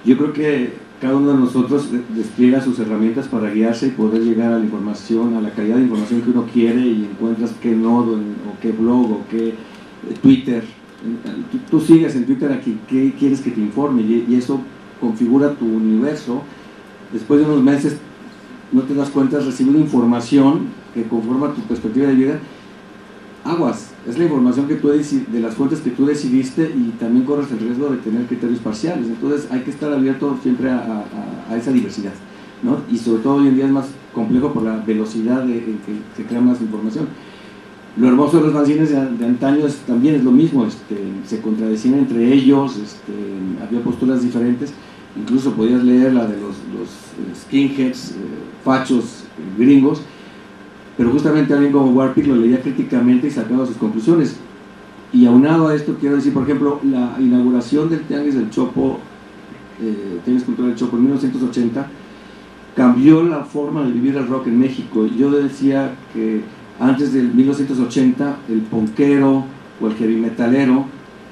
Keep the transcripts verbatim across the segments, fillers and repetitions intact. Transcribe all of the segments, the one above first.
Yo creo que cada uno de nosotros despliega sus herramientas para guiarse y poder llegar a la información, a la calidad de información que uno quiere, y encuentras qué nodo, o qué blog, o qué Twitter. Tú, tú sigues en Twitter a quien qué quieres que te informe, y, y eso configura tu universo. Después de unos meses no te das cuenta, has recibido información que conforma tu perspectiva de vida. Aguas, es la información que tú de las fuentes que tú decidiste, y también corres el riesgo de tener criterios parciales. Entonces hay que estar abierto siempre a, a, a esa diversidad, ¿no? Y sobre todo hoy en día es más complejo por la velocidad de, en que se crea más información. Lo hermoso de los fanzines de, de antaño es, también es lo mismo, este, se contradecían entre ellos, este, había posturas diferentes, incluso podías leer la de los, los skinheads, eh, fachos, eh, gringos, pero justamente alguien como Warpic lo leía críticamente y sacaba sus conclusiones. Y aunado a esto, quiero decir, por ejemplo, la inauguración del Tianguis del Chopo, eh, Tianguis Cultural del Chopo en mil novecientos ochenta, cambió la forma de vivir el rock en México. Yo decía que antes del mil novecientos ochenta, el punkero o el heavy metalero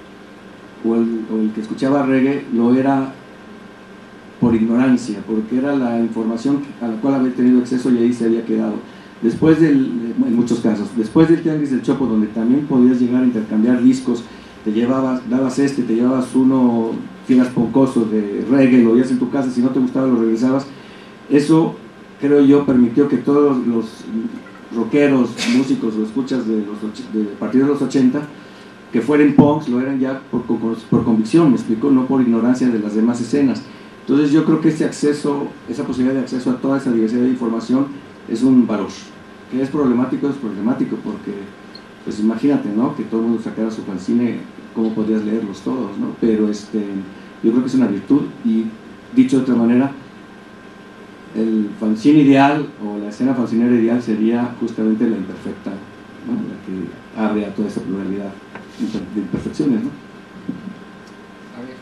o el, o el que escuchaba reggae lo era por ignorancia, porque era la información a la cual había tenido acceso y ahí se había quedado. Después del, en muchos casos, después del Tianguis del Chopo, donde también podías llegar a intercambiar discos, te llevabas, dabas este, te llevabas uno, finas poncosos de reggae, lo veías en tu casa, si no te gustaba lo regresabas. Eso, creo yo, permitió que todos los rockeros, músicos o escuchas de los de, a partir de los ochenta, que fueran punks, lo eran ya por, por, por convicción, me explico, no por ignorancia de las demás escenas. Entonces yo creo que ese acceso, esa posibilidad de acceso a toda esa diversidad de información es un valor. Que es problemático, es problemático porque, pues imagínate, ¿no? Que todo el mundo sacara su fanzine, ¿cómo podrías leerlos todos, ¿no? Pero este, yo creo que es una virtud, y dicho de otra manera, el fanzine ideal o la escena fanzinera ideal sería justamente la imperfecta, ¿no? La que abre a toda esa pluralidad de imperfecciones, ¿no? A ver.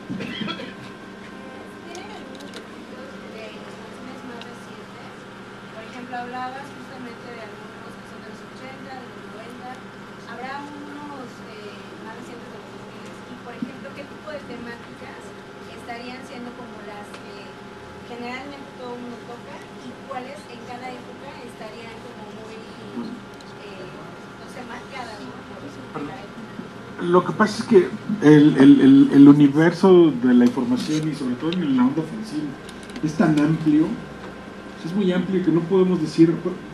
¿Tienen algunos ejemplos de los fanzines más recientes? Por ejemplo, hablabas justamente de algunos que son de los ochenta, de los noventa. ¿Habrá unos eh, más recientes de los dos mil? Y, por ejemplo, ¿qué tipo de temáticas estarían siendo como las que generalmente todo el mundo toca, y cuáles en cada época estarían como muy, eh, no sé, marcadas, ¿no? Por la época? Lo que pasa es que el, el, el, el universo de la información, y sobre todo en la onda fanzine, es tan amplio, es muy amplio que no podemos decir,